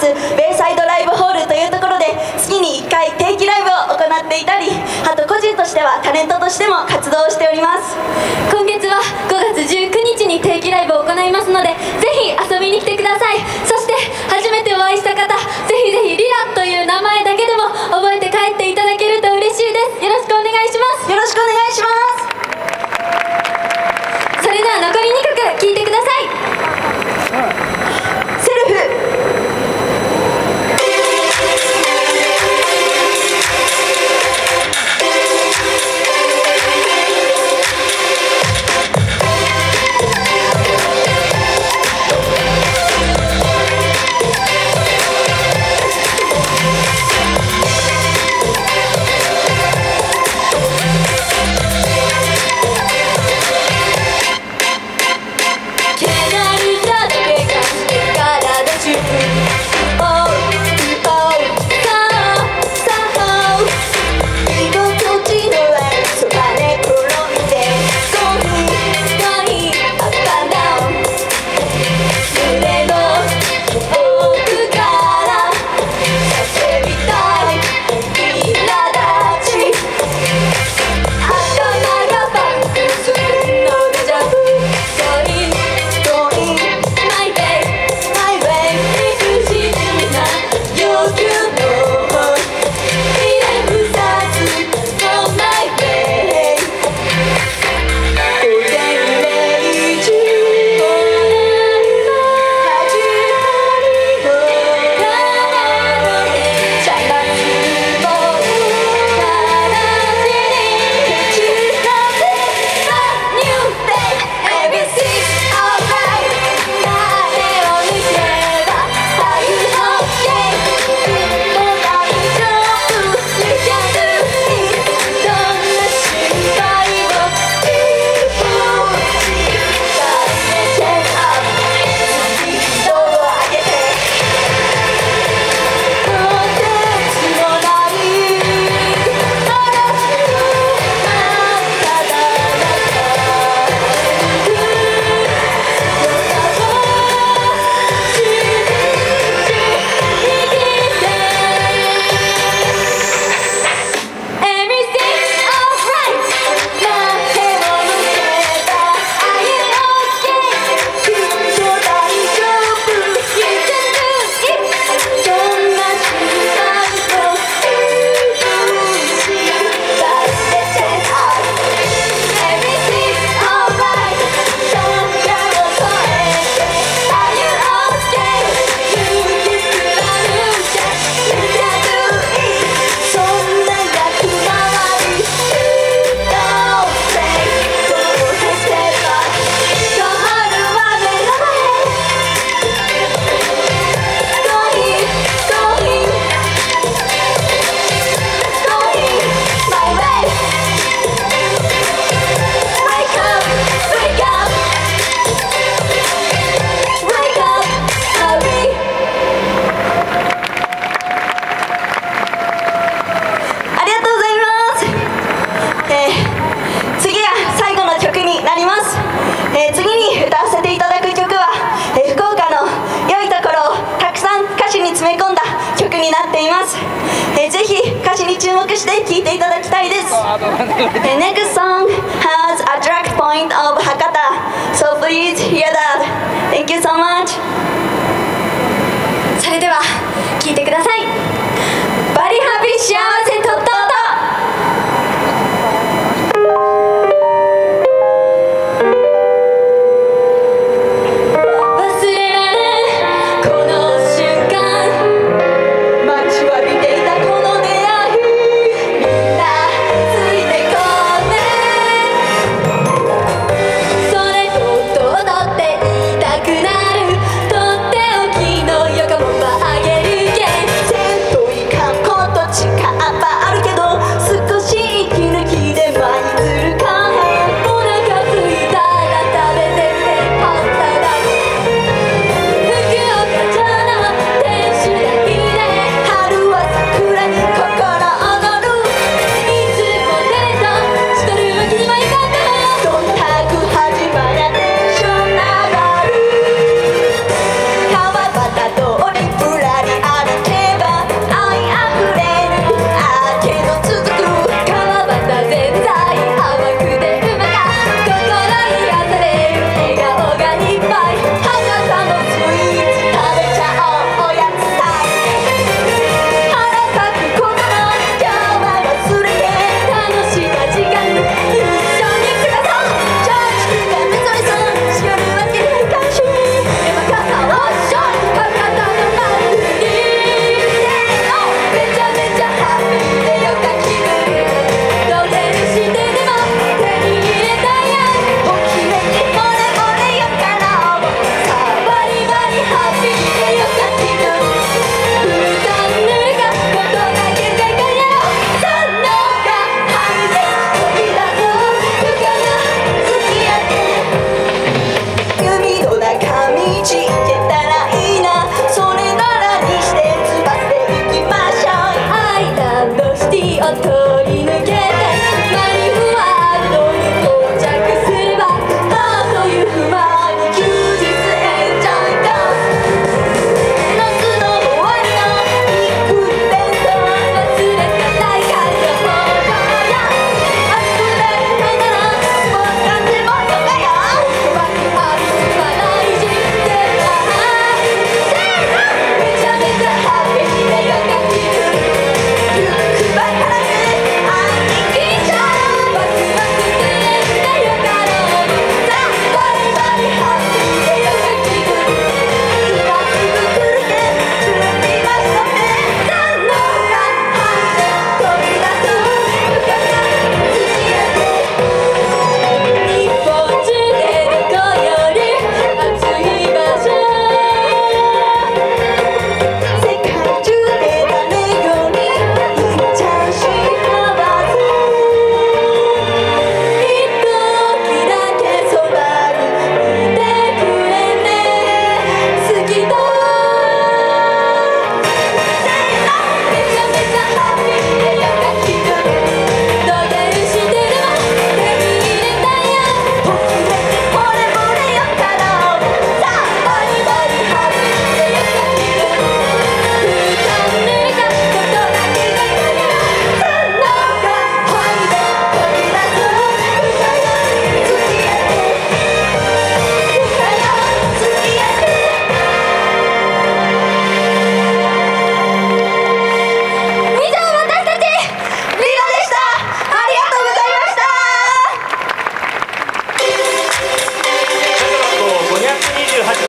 ベイサイドライブホールというところで月に1回定期ライブを行っていたり、あと個人としてはタレントとしても活動をしております。 今月は5月19日に定期ライブを行いますので、ぜひ遊びに来てください。そして初めてお会いした方、ぜひぜひリラという名前だけでも覚えて帰っていただけると嬉しいです。よろしくお願いします。 よろしくお願いします。 それでは残り2曲聴いてください。 セルフ。次に歌わせていただく曲は、福岡の良いところをたくさん歌詞に詰め込んだ曲になっています。ぜひ歌詞に注目して聴いていただきたいです。Next song has a direct point of Hakata, so please hear that. Thank you so much. それでは聴いてください。